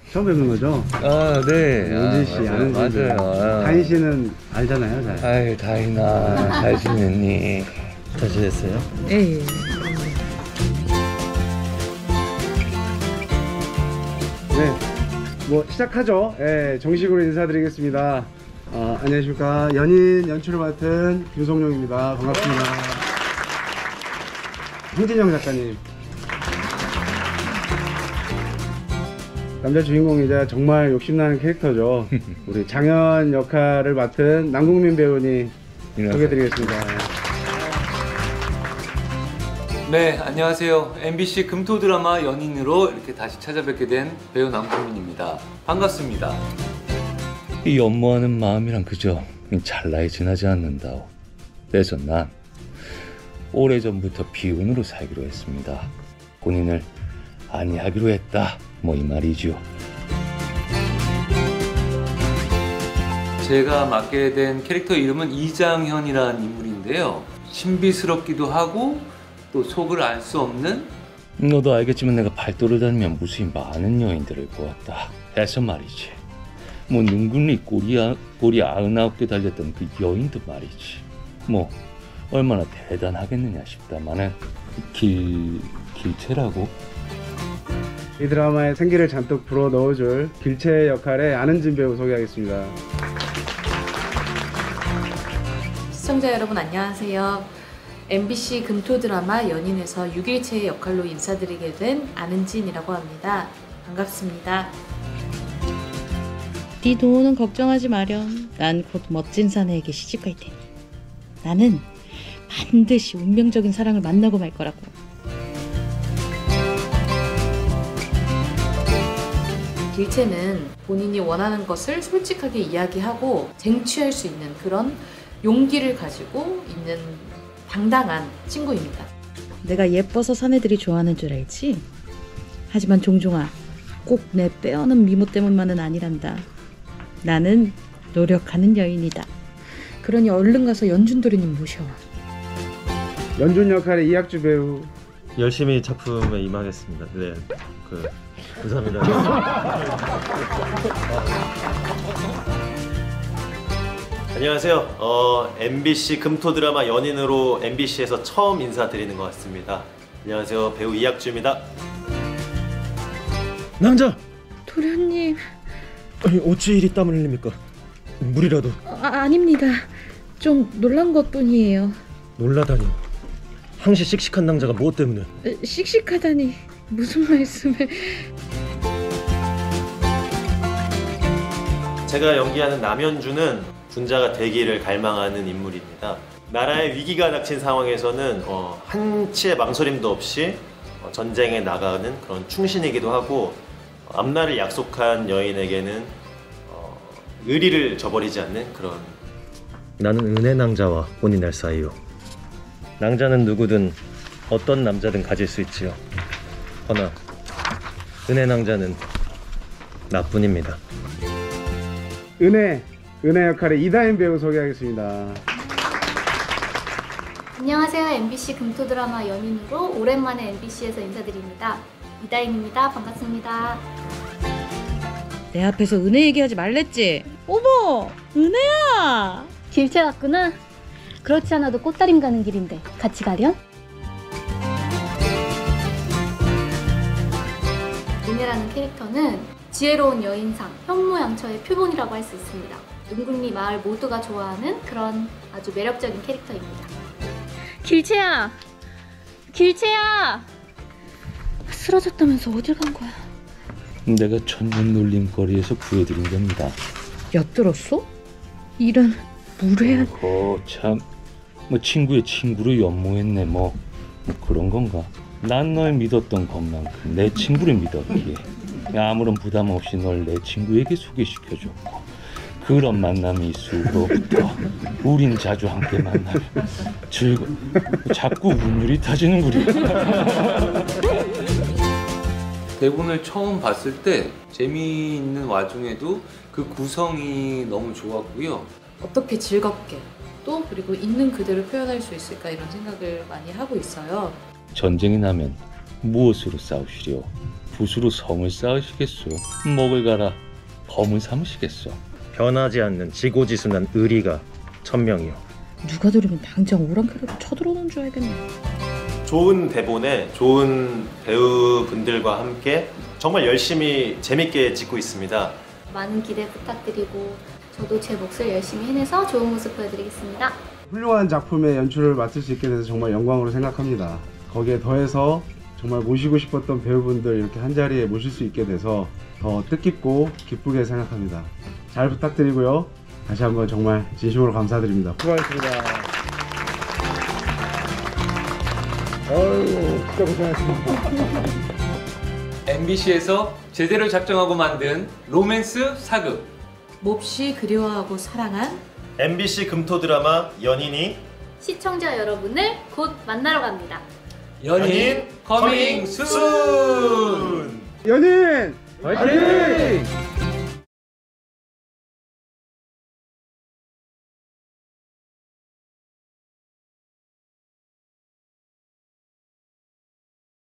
처음 뵙는 거죠? 아, 네. 은진 씨, 아는 분. 맞아요. 다인 씨는 알잖아요, 잘. 아이, 다인아, 잘 지냈니? 잘 지냈어요? 예. 네, 뭐 시작하죠. 예, 정식으로 인사드리겠습니다. 안녕하십니까. 연인 연출을 맡은 윤성룡입니다. 반갑습니다. 홍진영 작가님. 남자 주인공이자 정말 욕심나는 캐릭터죠. 우리 장현 역할을 맡은 남궁민 배우님 소개해드리겠습니다. 네, 안녕하세요. MBC 금토 드라마 연인으로 이렇게 다시 찾아뵙게 된 배우 남궁민입니다. 반갑습니다. 이 연모하는 마음이란 그저 찰나에 지나지 않는다오. 그래서 난 오래전부터 비운으로 살기로 했습니다. 본인을 아니하기로 했다. 뭐 이 말이죠. 제가 맡게 된 캐릭터 이름은 이장현이라는 인물인데요. 신비스럽기도 하고 또 속을 알 수 없는 너도 알겠지만 내가 팔도를 다니며 무수히 많은 여인들을 보았다 해서 말이지. 뭐 능군리 꼬리 99개 달렸던 그 여인도 말이지. 뭐 얼마나 대단하겠느냐 싶다마는 길체라고. 이 드라마에 생기를 잔뜩 불어 넣어줄 길체 역할의 안은진 배우 소개하겠습니다. 시청자 여러분 안녕하세요. MBC 금토 드라마 연인에서 6일체의 역할로 인사드리게 된 안은진이라고 합니다. 반갑습니다. 네 노후는 걱정하지 마렴. 난 곧 멋진 사내에게 시집갈 테니. 나는 반드시 운명적인 사랑을 만나고 말 거라고. 길체는 본인이 원하는 것을 솔직하게 이야기하고 쟁취할 수 있는 그런 용기를 가지고 있는 당당한 친구입니다. 내가 예뻐서 사내들이 좋아하는 줄 알지? 하지만 종종아, 꼭 내 빼어는 미모 때문만은 아니란다. 나는 노력하는 여인이다. 그러니 얼른 가서 연준도련님 모셔와. 연준 역할의 이학주 배우. 열심히 작품에 임하겠습니다. 네, 감사합니다. 안녕하세요. MBC 금토 드라마 연인으로 MBC에서 처음 인사드리는 것 같습니다. 안녕하세요, 배우 이학주입니다. 남자! 도련님. 아니 어찌 이리 땀을 흘립니까? 물이라도. 아닙니다. 좀 놀란 것뿐이에요. 놀라다니. 항시 씩씩한 남자가 무엇 때문에? 씩씩하다니 무슨 말씀을... 제가 연기하는 남현주는 군자가 되기를 갈망하는 인물입니다. 나라에 위기가 닥친 상황에서는 한치의 망설임도 없이 전쟁에 나가는 그런 충신이기도 하고, 앞날을 약속한 여인에게는 의리를 저버리지 않는 그런. 나는 은혜 낭자와 혼이 날 사이요. 낭자는 누구든 어떤 남자든 가질 수 있지요. 허나 은혜 낭자는 나뿐입니다. 은혜 역할의 이다인 배우 소개하겠습니다. 안녕하세요. MBC 금토 드라마 연인으로 오랜만에 MBC에서 인사드립니다. 이다인입니다. 반갑습니다. 내 앞에서 은혜 얘기하지 말랬지? 어머! 은혜야! 길체 같구나. 그렇지 않아도 꽃다림 가는 길인데 같이 가렴? 은혜라는 캐릭터는 지혜로운 여인상, 현모양처의 표본이라고 할 수 있습니다. 은군리 마을 모두가 좋아하는 그런 아주 매력적인 캐릭터입니다. 길체야! 길체야! 쓰러졌다면서 어딜 간 거야? 내가 천년 놀림거리에서 구해드린 겁니다. 엿들었어? 이런 무례한... 참, 뭐 친구의 친구를 연모했네 뭐 그런 건가? 난 널 믿었던 것만큼 내 친구를 믿었기에 아무런 부담 없이 널 내 친구에게 소개시켜줬고, 그런 만남이 있으로부터 우린 자주 함께 만나며 자꾸 운율이 타지는구리. 대본을 처음 봤을 때 재미있는 와중에도 그 구성이 너무 좋았고요. 어떻게 즐겁게 또 그리고 있는 그대로 표현할 수 있을까 이런 생각을 많이 하고 있어요. 전쟁이 나면 무엇으로 싸우시려? 붓으로 성을 쌓으시겠소. 먹을 가라 검을 삼으시겠소. 변하지 않는 지고지순한 의리가 천명이요. 누가 들으면 당장 오랑캐로 쳐들어오는 줄 알겠네. 좋은 대본에 좋은 배우분들과 함께 정말 열심히 재밌게 찍고 있습니다. 많은 기대 부탁드리고 저도 제 몫을 열심히 해내서 좋은 모습 보여드리겠습니다. 훌륭한 작품의 연출을 맡을 수 있게 돼서 정말 영광으로 생각합니다. 거기에 더해서 정말 모시고 싶었던 배우분들 이렇게 한자리에 모실 수 있게 돼서 더 뜻깊고 기쁘게 생각합니다. 잘 부탁드리고요. 다시 한번 정말 진심으로 감사드립니다. 수고하셨습니다. 진짜 고생하셨습니다. MBC에서 제대로 작정하고 만든 로맨스 사극 몹시 그리워하고 사랑한 MBC 금토 드라마 연인이 시청자 여러분을 곧 만나러 갑니다. 연인 커밍 순! 연인! 화이팅!